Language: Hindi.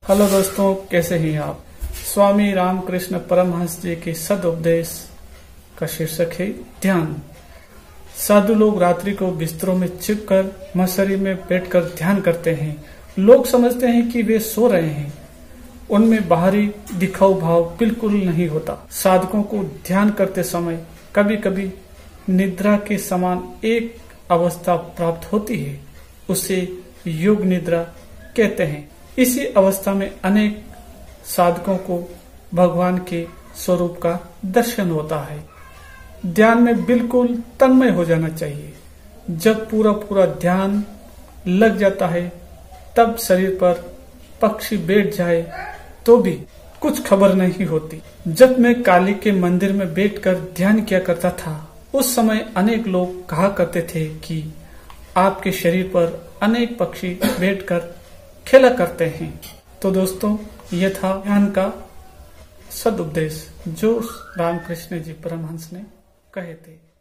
हेलो दोस्तों, कैसे हैं आप। स्वामी रामकृष्ण परमहंस जी के सदुपदेश का शीर्षक है ध्यान। साधु लोग रात्रि को बिस्तरों में छिपकर मसरी में बैठकर ध्यान करते हैं। लोग समझते हैं कि वे सो रहे हैं, उनमें बाहरी दिखाऊ भाव बिल्कुल नहीं होता। साधकों को ध्यान करते समय कभी कभी निद्रा के समान एक अवस्था प्राप्त होती है, उसे योग निद्रा कहते हैं। इसी अवस्था में अनेक साधकों को भगवान के स्वरूप का दर्शन होता है। ध्यान में बिल्कुल तन्मय हो जाना चाहिए। जब पूरा ध्यान लग जाता है, तब शरीर पर पक्षी बैठ जाए तो भी कुछ खबर नहीं होती। जब मैं काली के मंदिर में बैठकर ध्यान किया करता था, उस समय अनेक लोग कहा करते थे कि आपके शरीर पर अनेक पक्षी बैठकर खेला करते हैं। तो दोस्तों, यह था ध्यान का सदुपदेश जो रामकृष्ण जी परमहंस ने कहे थे।